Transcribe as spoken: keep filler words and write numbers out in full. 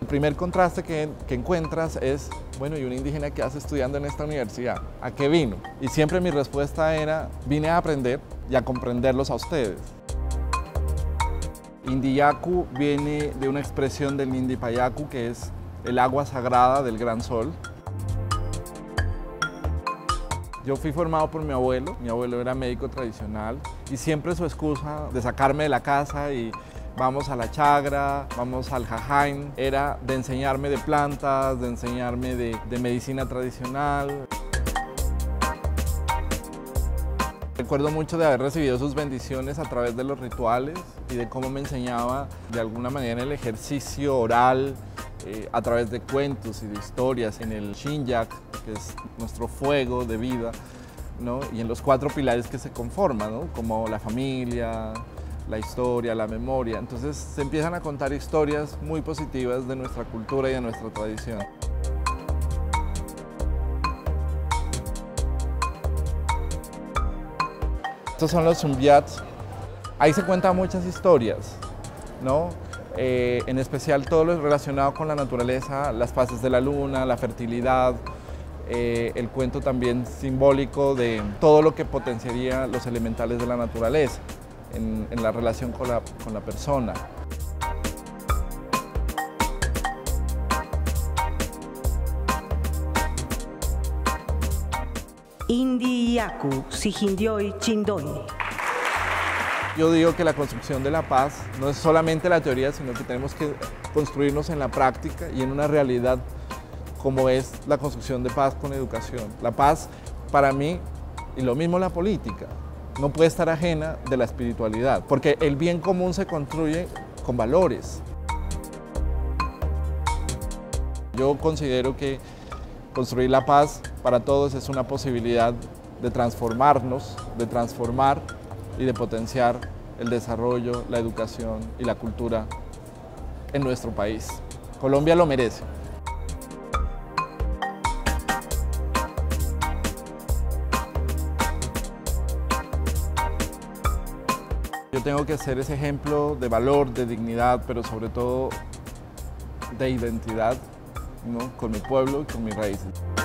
El primer contraste que, que encuentras es, bueno, ¿y un indígena qué hace estudiando en esta universidad? ¿A qué vino? Y siempre mi respuesta era, vine a aprender y a comprenderlos a ustedes. Indiyacu viene de una expresión del Nindipayacu, que es el agua sagrada del gran sol. Yo fui formado por mi abuelo, mi abuelo era médico tradicional y siempre su excusa de sacarme de la casa y vamos a la chagra, vamos al jajain, era de enseñarme de plantas, de enseñarme de, de medicina tradicional. Recuerdo mucho de haber recibido sus bendiciones a través de los rituales y de cómo me enseñaba de alguna manera el ejercicio oral, eh, a través de cuentos y de historias, en el Shinyak, que es nuestro fuego de vida, ¿no? Y en los cuatro pilares que se conforman, ¿no? Como la familia, la historia, la memoria. Entonces se empiezan a contar historias muy positivas de nuestra cultura y de nuestra tradición. Estos son los Sumbiats. Ahí se cuentan muchas historias, ¿no? Eh, en especial todo lo relacionado con la naturaleza, las fases de la luna, la fertilidad, eh, el cuento también simbólico de todo lo que potenciaría los elementales de la naturaleza en, en la relación con la, con la persona. Indiyacu, Sijindioi, Chindoi. Yo digo que la construcción de la paz no es solamente la teoría, sino que tenemos que construirnos en la práctica y en una realidad como es la construcción de paz con educación. La paz, para mí, y lo mismo la política, no puede estar ajena de la espiritualidad, porque el bien común se construye con valores. Yo considero que construir la paz para todos es una posibilidad de transformarnos, de transformar y de potenciar el desarrollo, la educación y la cultura en nuestro país. Colombia lo merece. Yo tengo que ser ese ejemplo de valor, de dignidad, pero sobre todo de identidad, ¿no? Con mi pueblo y con mis raíces.